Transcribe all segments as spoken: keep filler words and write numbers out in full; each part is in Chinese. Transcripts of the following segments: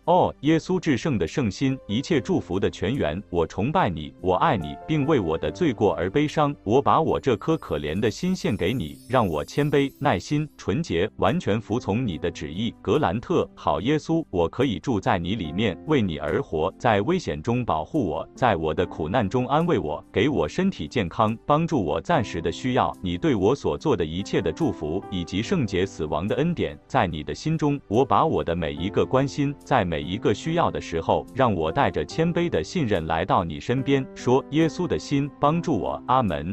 哦，耶稣至圣的圣心，一切祝福的泉源，我崇拜你，我爱你，并为我的罪过而悲伤。我把我这颗可怜的心献给你，让我谦卑、耐心、纯洁，完全服从你的旨意。格兰特，好耶稣，我可以住在你里面，为你而活，在危险中保护我，在我的苦难中安慰我，给我身体健康，帮助我暂时的需要。你对我所做的一切的祝福，以及圣洁死亡的恩典，在你的心中，我把我的每一个关心，在每一个需要的时候，让我带着谦卑的信任来到你身边，说：耶稣的心帮助我，阿门。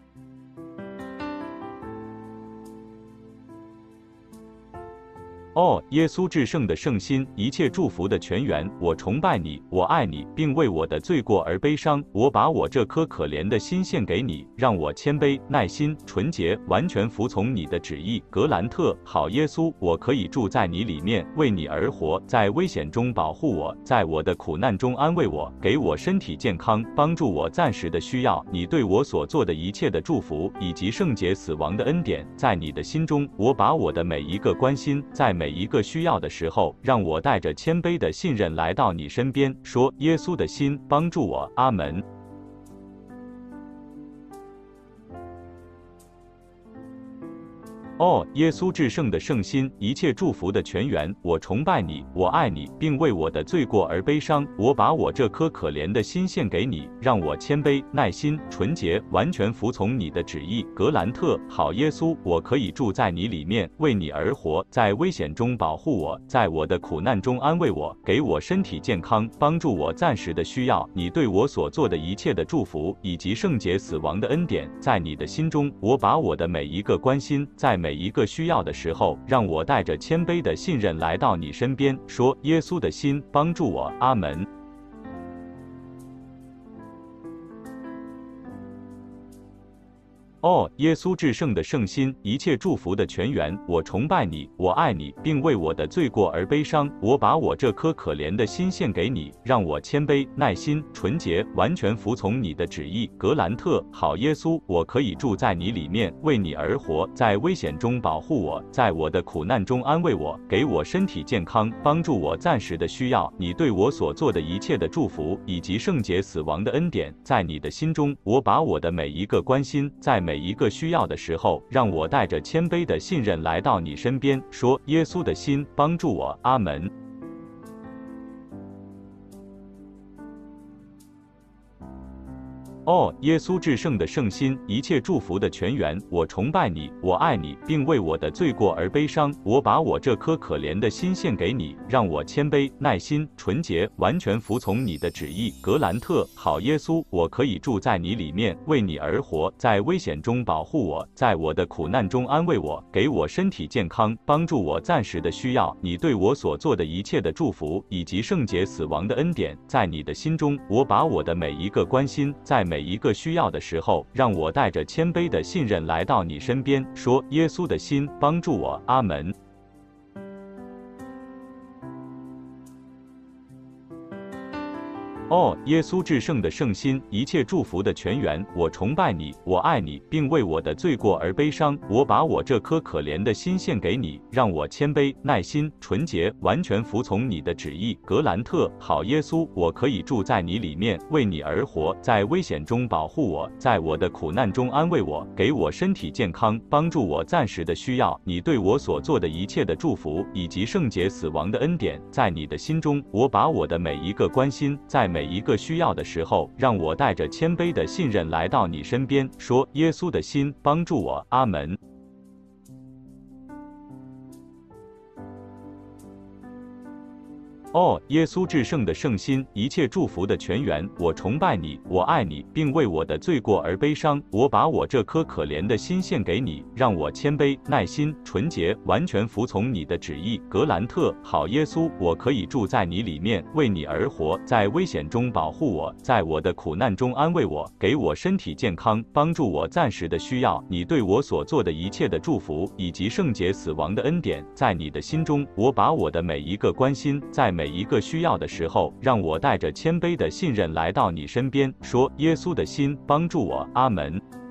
哦，耶稣至圣的圣心，一切祝福的泉源，我崇拜你，我爱你，并为我的罪过而悲伤。我把我这颗可怜的心献给你，让我谦卑、耐心、纯洁，完全服从你的旨意。格兰特，好耶稣，我可以住在你里面，为你而活，在危险中保护我，在我的苦难中安慰我，给我身体健康，帮助我暂时的需要。你对我所做的一切的祝福，以及圣洁死亡的恩典，在你的心中，我把我的每一个关心，在每一个需要的时候，让我带着谦卑的信任来到你身边，说：耶稣的心帮助我，阿门。哦，耶稣至圣的圣心，一切祝福的泉源，我崇拜你，我爱你，并为我的罪过而悲伤。我把我这颗可怜的心献给你，让我谦卑、耐心、纯洁，完全服从你的旨意。格兰特，好耶稣，我可以住在你里面，为你而活，在危险中保护我，在我的苦难中安慰我，给我身体健康，帮助我暂时的需要。你对我所做的一切的祝福，以及圣洁死亡的恩典，在你的心中，我把我的每一个关心，在每一个需要的时候，让我带着谦卑的信任来到你身边，说：耶稣的心帮助我，阿门。哦，耶稣至圣的圣心，一切祝福的泉源，我崇拜你，我爱你，并为我的罪过而悲伤。我把我这颗可怜的心献给你，让我谦卑、耐心、纯洁，完全服从你的旨意。格兰特，好耶稣，我可以住在你里面，为你而活，在危险中保护我，在我的苦难中安慰我，给我身体健康，帮助我暂时的需要。你对我所做的一切的祝福，以及圣洁死亡的恩典，在你的心中，我把我的每一个关心，在每一个需要的时候，让我带着谦卑的信任来到你身边，说：耶稣的心帮助我，阿门。哦，耶稣至圣的圣心，一切祝福的泉源，我崇拜你，我爱你，并为我的罪过而悲伤。我把我这颗可怜的心献给你，让我谦卑、耐心、纯洁，完全服从你的旨意。格兰特，好耶稣，我可以住在你里面，为你而活，在危险中保护我，在我的苦难中安慰我，给我身体健康，帮助我暂时的需要。你对我所做的一切的祝福，以及圣洁死亡的恩典，在你的心中，我把我的每一个关心，在每一个需要的时候，让我带着谦卑的信任来到你身边，说：耶稣的心帮助我，阿门。哦，耶稣至圣的圣心，一切祝福的泉源，我崇拜你，我爱你，并为我的罪过而悲伤。我把我这颗可怜的心献给你，让我谦卑、耐心、纯洁，完全服从你的旨意。格兰特，好耶稣，我可以住在你里面，为你而活，在危险中保护我，在我的苦难中安慰我，给我身体健康，帮助我暂时的需要。你对我所做的一切的祝福，以及圣洁死亡的恩典，在你的心中，我把我的每一个关心，在每一个需要的时候，让我带着谦卑的信任来到你身边，说：耶稣的心帮助我，阿门。哦，耶稣至圣的圣心，一切祝福的泉源，我崇拜你，我爱你，并为我的罪过而悲伤。我把我这颗可怜的心献给你，让我谦卑、耐心、纯洁，完全服从你的旨意。格兰特，好耶稣，我可以住在你里面，为你而活，在危险中保护我，在我的苦难中安慰我，给我身体健康，帮助我暂时的需要。你对我所做的一切的祝福，以及圣洁死亡的恩典，在你的心中，我把我的每一个关心，在每一个需要的时候，让我带着谦卑的信任来到你身边，说：耶稣的心帮助我，阿门。